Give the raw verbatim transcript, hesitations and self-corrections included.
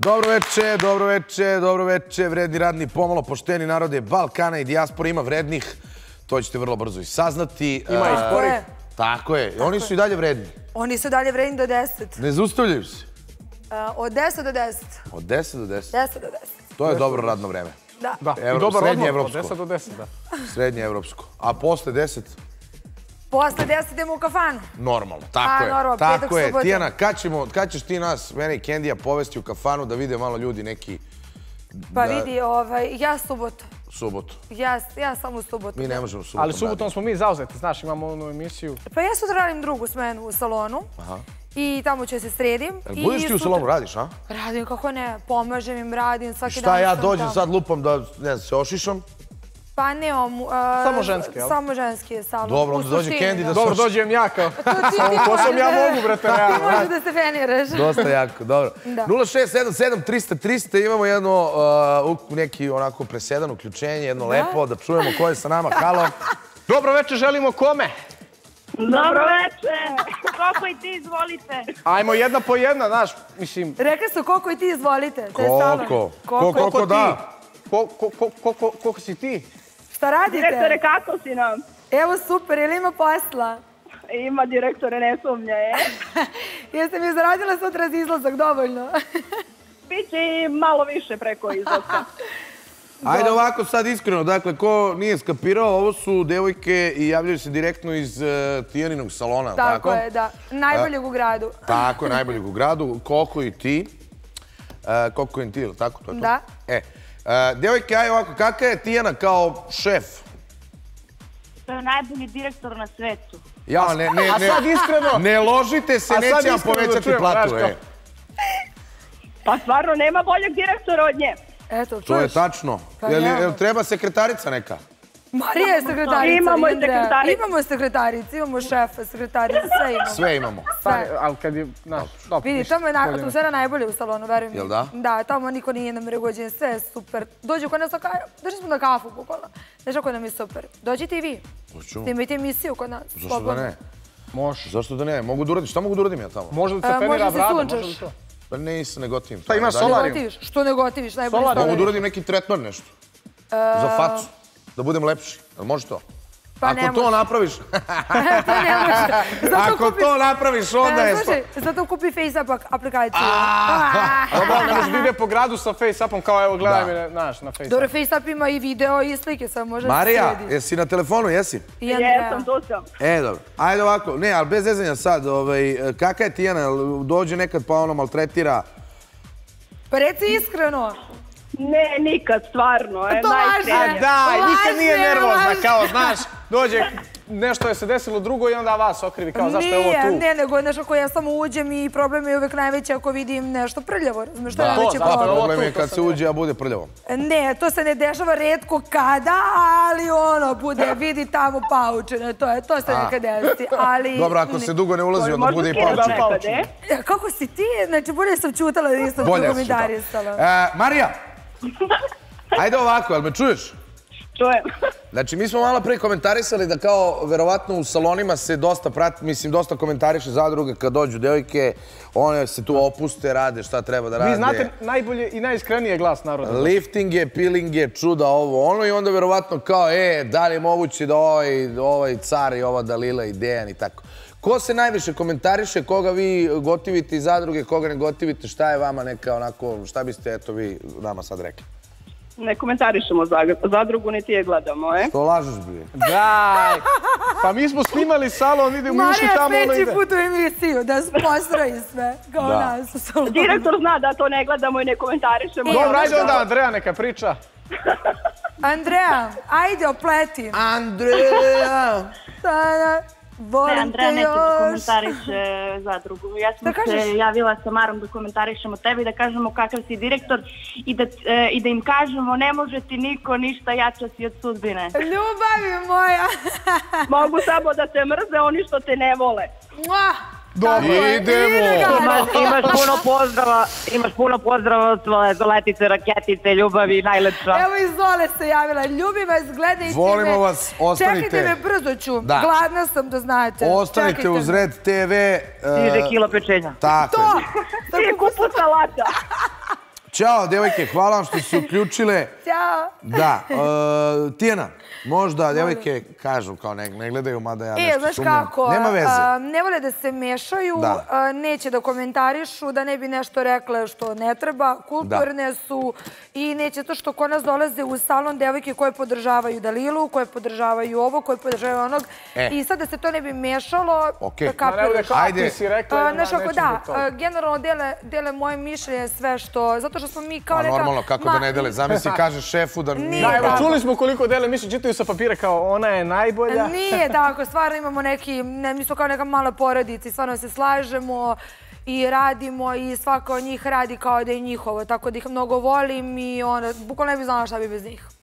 Dobro veče, dobro veče, dobro veče, vredni, radni, pomalo, pošteni narode Balkana i dijaspora. Ima vrednih, to ćete vrlo brzo i saznati. Ima i sporih. Tako je, oni su i dalje vredni. Oni su dalje vredni do deset. Ne zaustavljaju se. Od deset do deset. Od deset do deset? deset do deset. To je dobro radno vreme. Da. Da, i dobar odmor, od deset do deset, da. Srednje evropsko. A posle deset? Posle deset idemo u kafanu. Normalno, tako je. A, normalno, petak, Tako je. subota. Tijana, kad ćeš ti nas, mene i Kendija, povesti u kafanu da vide malo ljudi neki... Pa vidi, ja subotu. Subotu. Ja samo u subotu. Mi ne možemo subotom. Ali subotom smo mi zauzeti, znaš, imamo onu emisiju. Pa ja sutra radim drugu smenu u salonu. I tamo ću se sredim. Budeš ti u salonu, radiš, a? Radim, kako ne, pomažem im, radim, svaki dan. Šta ja dođem sad lupam da, ne znam, se ošišam? Pa nemam... Samo ženski, jel? Samo ženski je salon. Dobro, onda dođe Kendi da se... Dobro, dođem ja kao... Samo posao ja mogu, brate, realno. Ti možeš da se feniraš. Dosta jako, dobro. nula šest sedam sedam trista trista, imamo jedno neki onako presedan uključenje, jedno lepo, da čujemo ko je sa nama. Halo. Dobro večer, želimo kome? Dobro večer. Koliko i ti, izvolite. Ajmo jedna po jedna, znaš, mislim... Rekli su koliko i ti, izvolite. Koliko? Koliko da? Koliko si ti? Šta radite? Direktore, kako si nam? Evo super, ili ima posla? Ima, direktore, ne sumnja, je. Jeste mi zaradila sutra za izlazak dovoljno? Biće i malo više preko izlaska. Ajde ovako sad iskreno, dakle, ko nije skapirao, ovo su devojke i javljaju se direktno iz Tijaninog salona, tako? Tako je, da. Najboljeg u gradu. Tako je, najboljeg u gradu. Koko i ti. Koko i ti, ili tako? Da. E, devojke, ajde ovako, kakva je Tijana kao šef? To je najbolji direktor na svetu. Ja, ne, ne, A sad iskreno... ne ložite se, neće vam povećati platu, e. Pa stvarno, nema boljeg direktora od nje. Eto, to je tačno. Jel treba sekretarica neka? Marija je sekretarica. Imamo i sekretaricu. Imamo sekretaricu, imamo šefa, sekretaricu, sve imamo. Sve imamo. Ali kad je... Vidi, tamo je atmosfera najbolje u salonu, verujem mi. Jel da? Da, tamo niko nije namregođen, sve je super. Dođu kod nas, došli smo na kafu, bukvalno. Znaš kako nam je super. Dođite i vi. Snimajte emisiju kod nas. Zašto da ne? Može. Zašto da ne? Mogu da uradim, šta mogu da uradim ja tamo? Može da se penira brada, može da to. Pa nisam, ne gotivim. Pa ima solarijum. Što ne gotiviš, najbolje stvari. Mogu da uradim neki tretman nešto. Za facu. Da budem lepši. Jel može to? Ako to napraviš... To ne može. Ako to napraviš, onda je... Slušaj, zato kupi FaceApp aplikaciju. Dobro, ne može da ide po gradu sa FaceAppom, kao evo gledaj mi na FaceApp. Dobro, FaceApp ima i video i slike, samo može da se sredi. Marija, jesi na telefonu, jesi? Jesam, tu sam. E, dobro. Ajde ovako, ne, ali bez zezanja sad, kakva je Tijana, dođe nekad pa ono maltretira? Pa reci iskreno. Ne, nikad, stvarno, je A najiskrenije. da, nikad nije nervozna, kao, znaš, dođe, nešto je se desilo drugo i onda vas okrivi, kao, zašto je ovo tu? Nije, ne, nego nešto ako ja samo uđem i problem je uvek najveći ako vidim nešto prljavo, razumiješ, što je Da, najveći problem. problem je kad se uđe, a bude prljavo. Ne, to se ne dešava retko kada, ali ono, bude, vidi tamo paučene, to je, to se nekad desi, ali... Dobro, ako se dugo ne ulazi, onda bude i paučene. Kako si ti? Znači, bolje sam čutala da nisam komentarisala. Marija, ajde ovako, jel me čuješ? Čujem. Znači, mi smo malo pre komentarisali da kao, verovatno u salonima se dosta prati, mislim, dosta komentariše zadruge kad dođu devojke, one se tu opuste, rade šta treba da rade. Vi znate najbolje i najiskrenije glas naroda. Liftinge, peelinge, čuda, ovo, ono i onda verovatno kao, e, da li je moguće da ovaj car i ova Dalila i Dejan i tako. Ko se najviše komentariše, koga vi gotivite iz zadruge, koga ne gotivite, šta je vama neka onako, šta biste eto vi nama sad rekli? Ne komentarišemo zadrugu, niti je gledamo, e? Što lažeš, bi? Daj! Pa mi smo snimali salon, idemo uši tamo, ono ide. Marija peći put u emisiju, da postroji sve, kao nas u salonu. Direktor zna da to ne gledamo i ne komentarišemo. Dobro, ajde onda Andreja neka priča. Andreja, ajde opleti. Andreja! Ne, Andreja neće da komentariše zadrugu. Ja sam se javila sa Marom da komentarišemo tebe i da kažemo kakav si direktor i da im kažemo ne može ti niko ništa, jača si od sudbine. Ljubavi moja! Mogu samo da te mrze oni što te ne vole. Dobro, idemo! Imaš puno pozdrava, imaš puno pozdrava od svoje Zoletice, Raketice, ljubavi, najlepša. Evo i Zole se javila, ljubi vas, gledajte me. Volimo vas, ostanite. Čekajte me, brzo ću, gladna sam da znate. Ostanite uz Red te ve. Stiže kilo pečenja. Tako je. To, ti je kupu salata. Ćao, devojke, hvala vam što ste se uključile. Ćao. Da, Tijana, možda devojke kažu kao ne gledaju, mada ja nešto znaš sumnjam. kako, Nema veze. ne vole da se mešaju, neće da komentarišu, da ne bi nešto rekle što ne treba, kulturne su i neće to što kod nas dolaze u salon devojke koje podržavaju Dalilu, koje podržavaju ovo, koje podržavaju onog i sad da se to ne bi mešalo, da kapiraš. Ajde. Znaš kako da, generalno dele moje mišljenje sve što, zato što smo mi kao neka... Normalno, kako da ne dele, zamisli kaže šefu da nije pravo. Čuli smo koliko dele mišljenje, čitaju sa papira kao ona je najbolja. Nije tako, stvarno imamo neki, mi smo kao neka mala porodica i stvarno se slažemo i radimo i svaka od njih radi kao da je njihovo, tako da ih mnogo volim i bukvalno ne bih znala šta bi bez njih.